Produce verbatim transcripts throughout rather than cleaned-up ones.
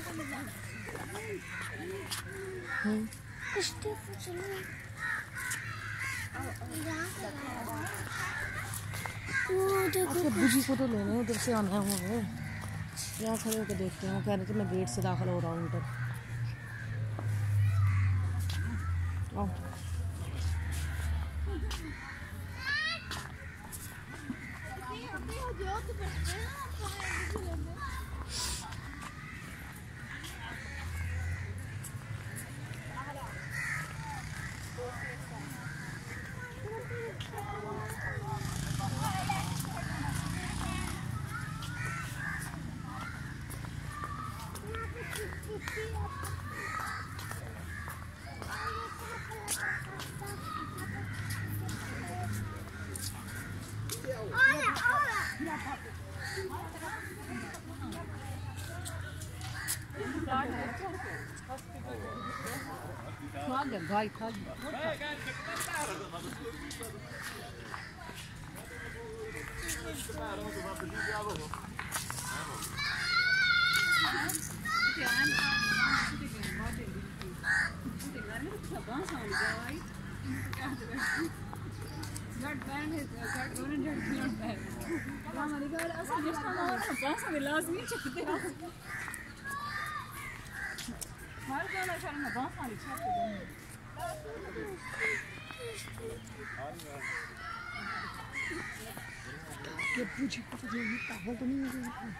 बुजी को तो लेने उधर से आना है मुझे। यहाँ खड़े होकर देखते हैं। वो कह रहे थे मैं गेट से दाखिल हो रहा हूँ उधर। भाई था ये पूछे पता नहीं पागल तो नहीं है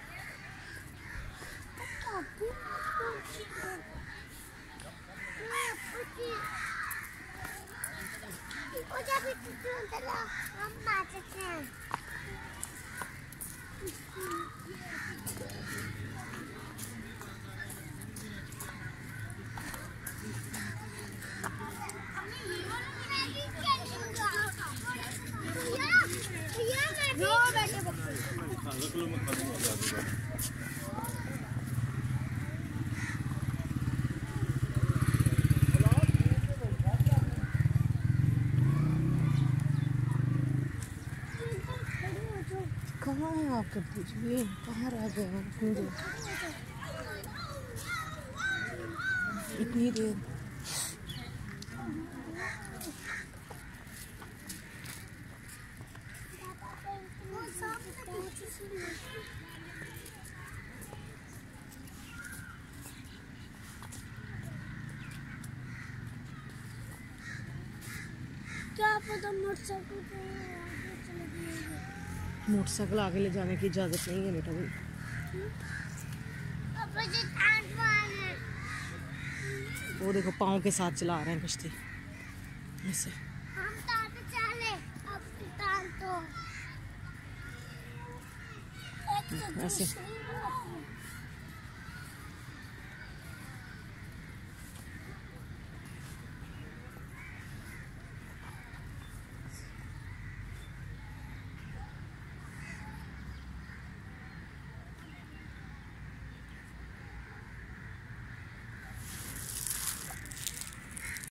कहाँ है आपके पूछिए कहाँ रह गए हैं इतनी देर इतनी देर क्या पता मोटरसाइकिल मोटरसाइकिल आगे ले जाने की इजाजत नहीं है बेटा भाई। वो देखो पाँव के साथ चला रहे हैं कश्ती ऐसे। हम तार पे चले अब तार तो ऐसे